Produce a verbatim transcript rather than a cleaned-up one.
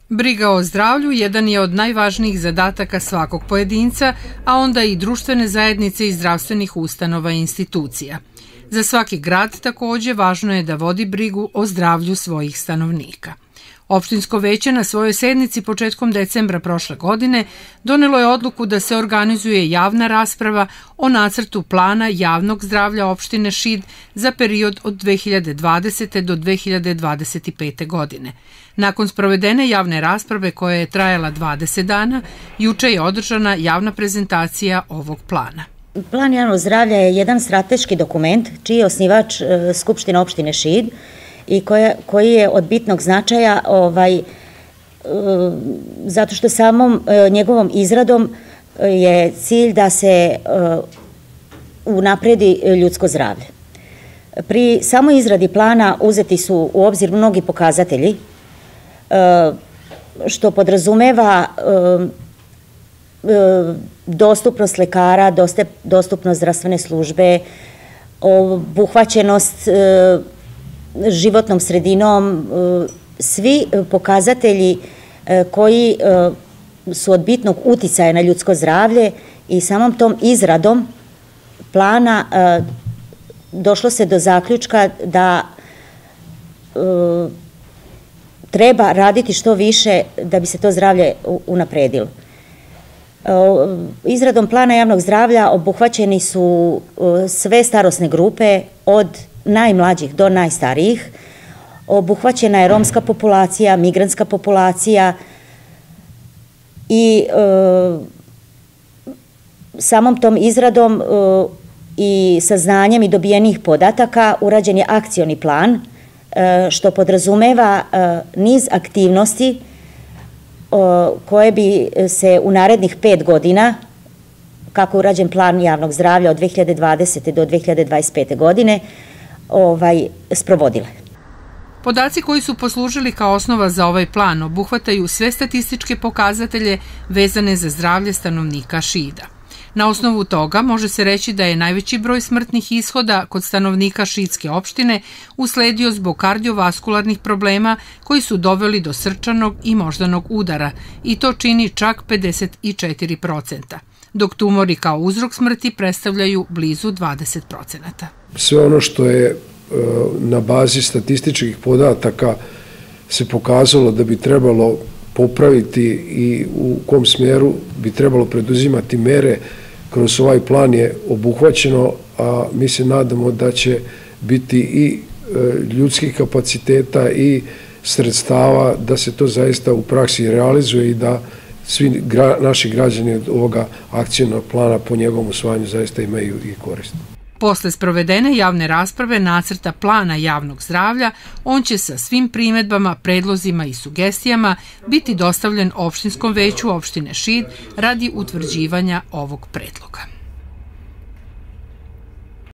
Briga o zdravlju jedan je od najvažnijih zadataka svakog pojedinca, a onda i društvene zajednice i zdravstvenih ustanova i institucija. Za svaki grad takođe važno je da vodi brigu o zdravlju svojih stanovnika. Opštinsko veće na svojoj sednici početkom decembra prošle godine donelo je odluku da se organizuje javna rasprava o nacrtu plana javnog zdravlja opštine Šid za period od dve hiljade dvadesete. do dve hiljade dvadeset pete. godine. Nakon sprovedene javne rasprave koja je trajala dvadeset dana, juče je održana javna prezentacija ovog plana. Plan javnog zdravlja je jedan strateški dokument čiji je osnivač Skupština opštine Šid i koja, koji je od bitnog značaja ovaj, zato što samom njegovom izradom je cilj da se unapredi ljudsko zdravlje. Pri samoj izradi plana uzeti su u obzir mnogi pokazatelji, što podrazumeva dostupnost lekara, dostupnost zdravstvene službe, obuhvaćenost životnom sredinom, svi pokazatelji koji su od bitnog uticaja na ljudsko zdravlje i samom tom izradom plana došlo se do zaključka da treba raditi što više da bi se to zdravlje unapredilo. Izradom plana javnog zdravlja obuhvaćeni su sve starosne grupe od najmlađih do najstarijih. Obuhvaćena je romska populacija, migrantska populacija i samom tom izradom i saznanjem i dobijenih podataka urađen je akcioni plan, što podrazumeva niz aktivnosti koje bi se u narednih pet godina, kako je urađen plan javnog zdravlja od dve hiljade dvadesete. do dve hiljade dvadeset pete. godine, ovaj, sprovodile. Podaci koji su poslužili kao osnova za ovaj plan obuhvataju sve statističke pokazatelje vezane za zdravlje stanovnika Šida. Na osnovu toga može se reći da je najveći broj smrtnih ishoda kod stanovnika Šidske opštine usledio zbog kardiovaskularnih problema koji su doveli do srčanog i moždanog udara i to čini čak pedeset četiri procenta, dok tumori kao uzrok smrti predstavljaju blizu dvadeset procenta. Sve ono što je na bazi statističkih podataka se pokazalo da bi trebalo popraviti i u kom smjeru bi trebalo preduzimati mere kroz ovaj plan je obuhvaćeno, a mi se nadamo da će biti i ljudskih kapaciteta i sredstava da se to zaista u praksi realizuje i da svi naši građani od ovoga akcijnog plana po njegovom usvajanju zaista imaju i korist. Posle sprovedene javne rasprave nacrta plana javnog zdravlja, on će sa svim primedbama, predlozima i sugestijama biti dostavljen opštinskom veću opštine Šid radi utvrđivanja ovog predloga.